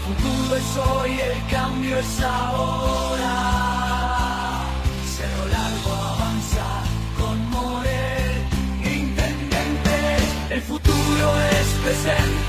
futuro es hoy, el cambio es ahora. Cerro Largo avanza con Morel, intendente. El futuro es presente.